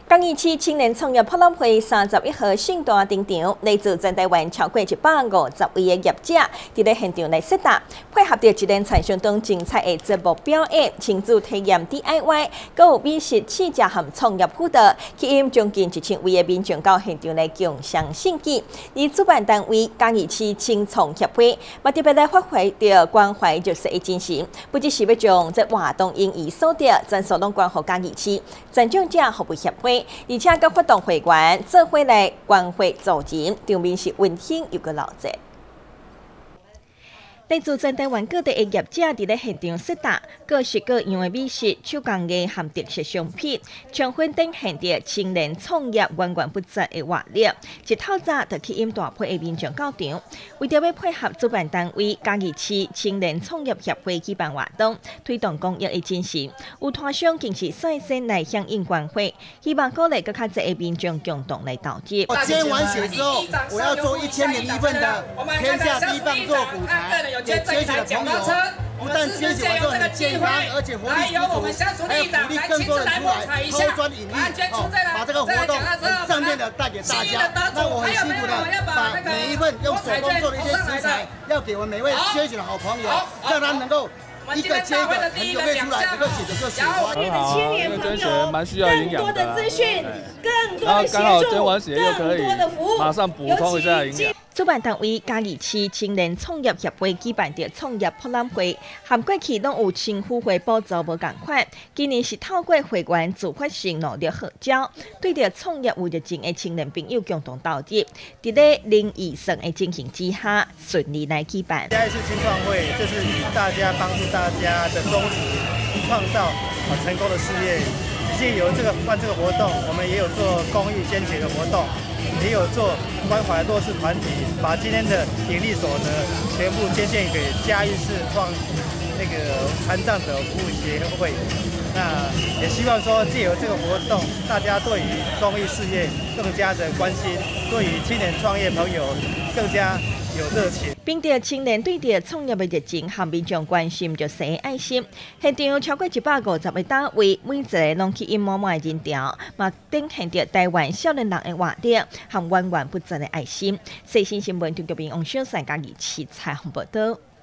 嘉义市青年创业博览会31号盛大登场，来自全台湾超过150位的业者，伫咧现场来设搭，配合着一连串相当精彩的节目表演，亲自体验 DIY， 搁有美食试食和创业辅导，吸引将近1000位的民众到现场来共襄盛举。而主办单位嘉义市青创协会，嘛特别来发挥着关怀弱势的精神，不只是要将这活动因义所得，全数拢关乎嘉义市赞助者服务协会。而且，甲活动会员做伙来关怀助人，场面是温馨又个热闹。来自全台湾各地的业者伫咧现场设搭各式各样的美食、手工艺和特色商品，充分展现着青年创业源源不绝的活力。一透早就吸引大批的民众到场，为着要配合主办单位嘉义市青年创业协会举办活动，推动公益的精神，有摊商更是率先来响应关怀，希望鼓励更较侪的民众共同来投资。 我签完血之后，我要做1000年1份的天下第一棒做股财。给捐血的朋友，不但捐血完之后很健康，而且活力十足，还有鼓励更多人出来抛砖引玉，把这个活动很正面的带给大家。那我很辛苦的把每一份用手工做的一些食材，要给我们每位捐血的好朋友，让他能够一个接一个，很久可以出来，能够解决就喜欢。 很好啊，因为捐血蛮需要营养的。 更多的资讯，更多然后的协刚好助， 捐完血又可以更多的服务， 马上补充一下营养。 主办单位嘉义市青年创业协会举办的创业博览会，含过去拢有青辅会补助无共款，今年是透过会员自发性努力号召，对着创业有热情的青年朋友共同投入，伫咧零预算的进行之下，顺利来举办。 嘉义市青创会就是以大家帮助大家的宗旨，创造成功的事业。借由这个活动，我们也有做公益捐血的活动。也有做关怀弱势团体，把今天的盈利所得全部捐献给嘉义市残障者服务协会。那也希望说，借由这个活动，大家对于公益事业更加的关心，对于青年创业朋友更加有热情。 凭着青年对着创业的热情和民众关心热心的爱心，现场超过150个单位，每一个拢吸引满满的人潮，嘛展现着台湾少年人的活力和源源不绝的爱心。细心新闻中国民王小三嘉义市采访报道。